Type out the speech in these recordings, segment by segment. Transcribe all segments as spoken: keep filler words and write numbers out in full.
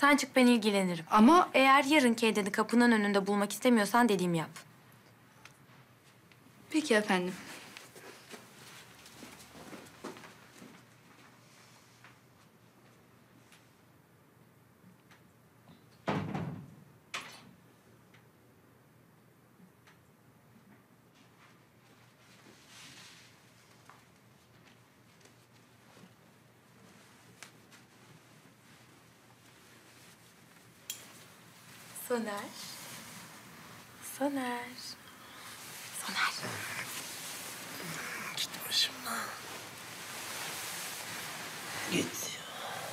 Sen çık, ben ilgilenirim. Ama Eğer yarın Kayden'i kapının önünde bulmak istemiyorsan dediğimi yap. peki efendim. Soner. Soner. Soner. Git başımdan. Git ya.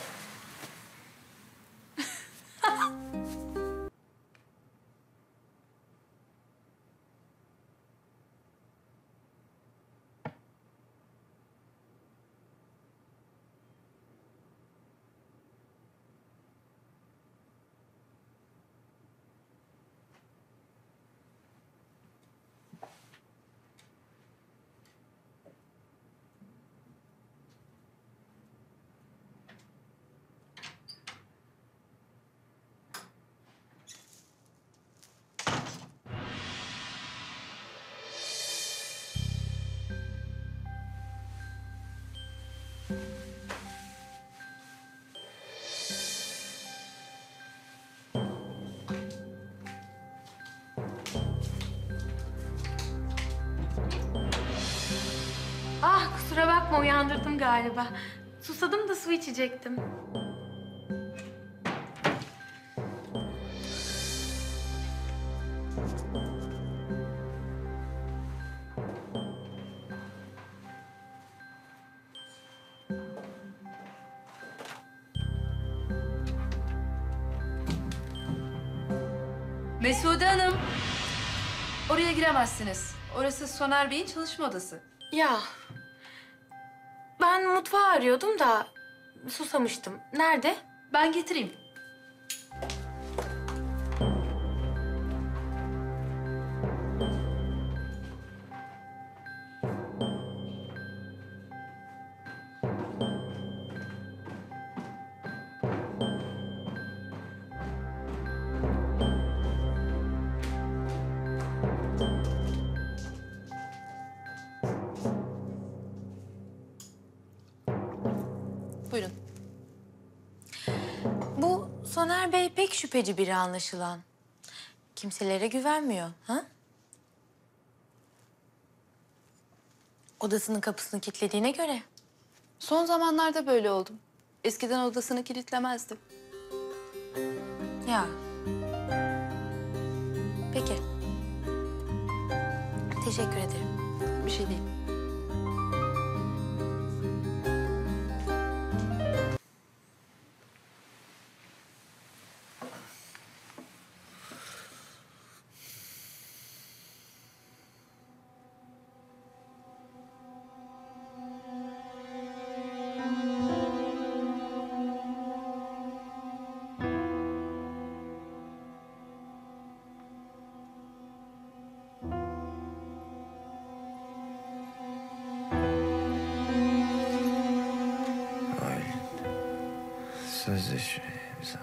Ah, kusura bakma, uyandırdım galiba. Susadım da su içecektim. Mesude Hanım. Oraya giremezsiniz. Orası Soner Bey'in çalışma odası. Ya, ben mutfağı arıyordum da susamıştım. Nerede? Ben getireyim. Buyurun. Bu Soner Bey pek şüpheci biri anlaşılan. Kimselere güvenmiyor, ha? Odasının kapısını kilitlediğine göre. Son zamanlarda böyle oldum. Eskiden odasını kilitlemezdim. Ya. Peki. Teşekkür ederim. Bir şey değil. Sözleşme imza.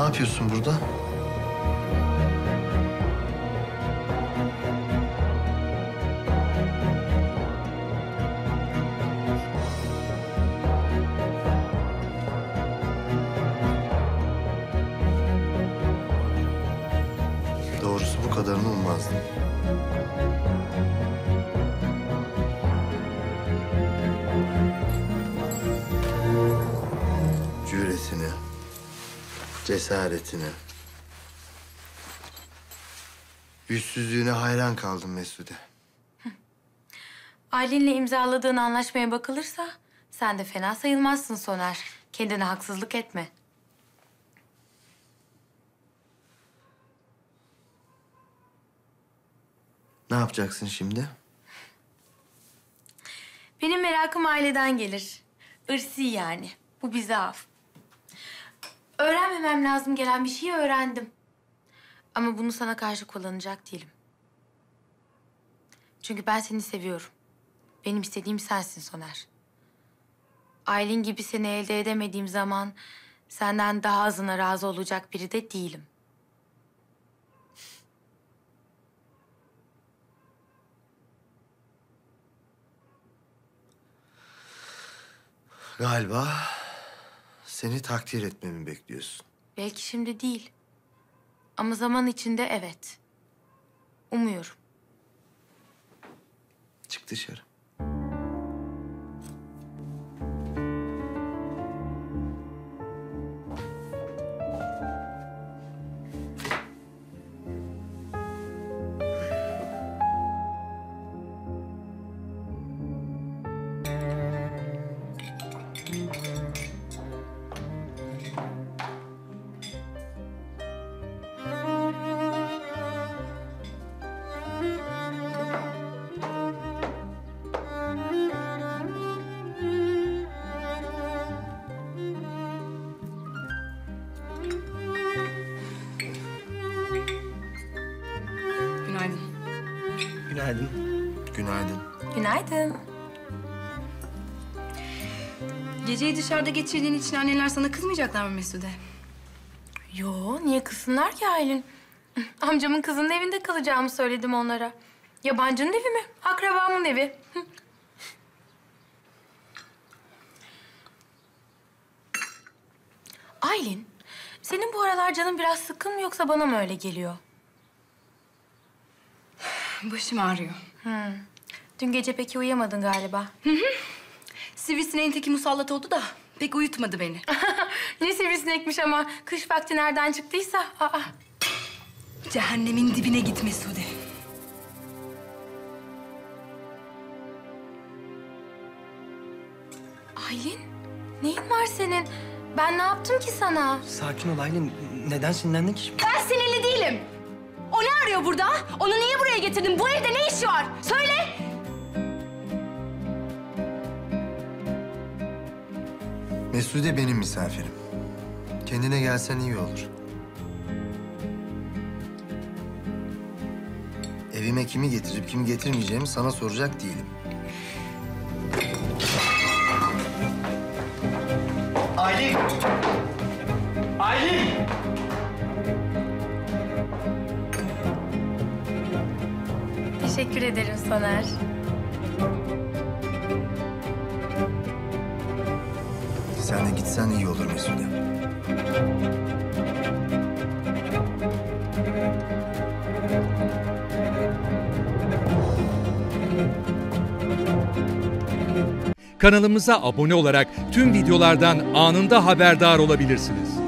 yapıyorsun burada? Doğrusu bu kadarını ummazdım. Cüretine, cesaretine, yüzsüzlüğüne hayran kaldım Mesude. Aylin'le imzaladığın anlaşmaya bakılırsa sen de fena sayılmazsın Soner. Kendine haksızlık etme. Ne yapacaksın şimdi? Benim merakım aileden gelir. Irsi yani. Bu bir zaaf. Öğrenmemem lazım gelen bir şeyi öğrendim. Ama bunu sana karşı kullanacak değilim. Çünkü ben seni seviyorum. Benim istediğim sensin Soner. Aylin gibi seni elde edemediğim zaman senden daha azına razı olacak biri de değilim. Galiba seni takdir etmemi bekliyorsun. Belki şimdi değil. Ama zaman içinde evet. Umuyorum. Çık dışarı. Günaydın. Günaydın. Günaydın. Günaydın. Geceyi dışarıda geçirdiğin için anneler sana kızmayacaklar mı Mesude? Yo, niye kızsınlar ki Aylin? Amcamın kızının evinde kalacağımı söyledim onlara. Yabancının evi mi? Akrabamın evi. Aylin, senin bu aralar canın biraz sıkkın mı yoksa bana mı öyle geliyor? Başım ağrıyor. Hmm. Dün gece peki uyuyamadın galiba. Sivrisineğin teki musallat oldu da pek uyutmadı beni. Ne sivrisinekmiş ama kış vakti nereden çıktıysa. Aa. Cehennemin dibine git Mesude. Aylin, neyin var senin? Ben ne yaptım ki sana? Sakin ol Aylin. Neden sinirlendin ki şimdi? Ben sinirli değilim. O ne arıyor burada? Onu niye buraya getirdin? Bu evde ne işi var? Söyle. Mesude benim misafirim. Kendine gelsen iyi olur. Evime kimi getirip kimi getirmeyeceğimi sana soracak değilim. Aylin! Aylin! Teşekkür ederim Soner. Sen de gitsen iyi olur Mesude. Kanalımıza abone olarak tüm videolardan anında haberdar olabilirsiniz.